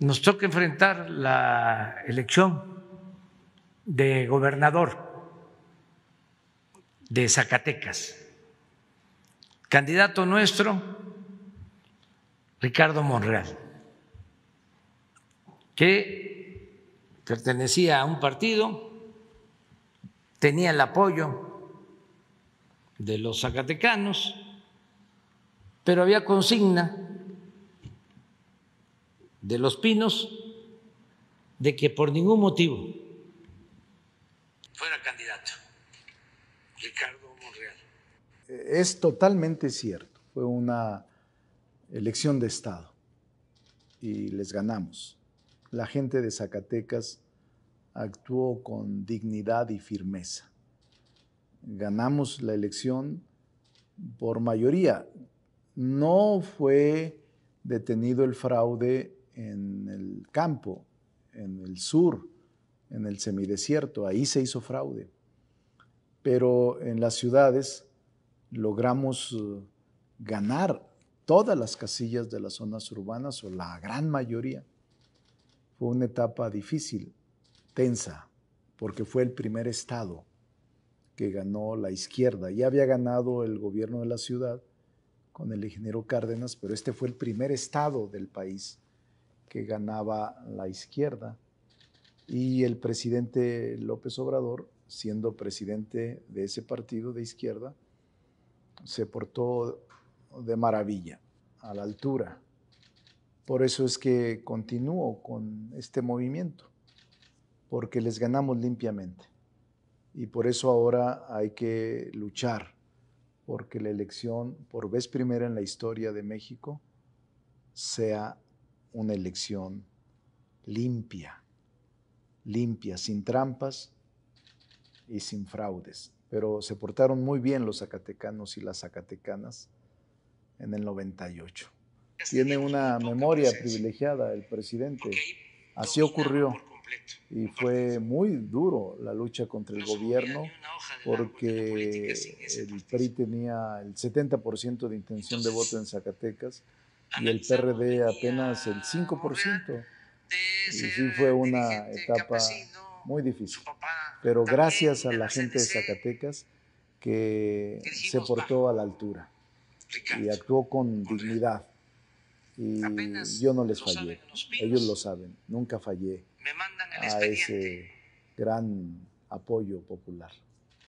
nos toca enfrentar la elección de gobernador de Zacatecas. Candidato nuestro, Ricardo Monreal, que pertenecía a un partido, tenía el apoyo de los zacatecanos, pero había consigna de Los Pinos de que por ningún motivo fuera candidato Ricardo Monreal. Es totalmente cierto, fue una elección de Estado y les ganamos. La gente de Zacatecas actuó con dignidad y firmeza. Ganamos la elección por mayoría. No fue detenido el fraude en el campo, en el sur, en el semidesierto, ahí se hizo fraude. Pero en las ciudades logramos ganar todas las casillas de las zonas urbanas, o la gran mayoría. Fue una etapa difícil, tensa, porque fue el primer estado que ganó la izquierda. Ya había ganado el gobierno de la ciudad con el ingeniero Cárdenas, pero este fue el primer estado del país que ganaba la izquierda. Y el presidente López Obrador, siendo presidente de ese partido de izquierda, se portó de maravilla, a la altura. Por eso es que continúo con este movimiento, porque les ganamos limpiamente. Y por eso ahora hay que luchar, porque la elección, por vez primera en la historia de México, sea una elección limpia, sin trampas y sin fraudes. Pero se portaron muy bien los zacatecanos y las zacatecanas en el 98. Tiene una memoria privilegiada el presidente. Así ocurrió. Y fue muy duro la lucha contra el gobierno, porque el PRI tenía el 70% de intención de voto en Zacatecas y el PRD apenas el 5%. Y sí fue una etapa muy difícil. Pero gracias a la gente de Zacatecas que se portó a la altura y actuó con dignidad. Y yo no les fallé, ellos lo saben, nunca fallé a ese gran apoyo popular.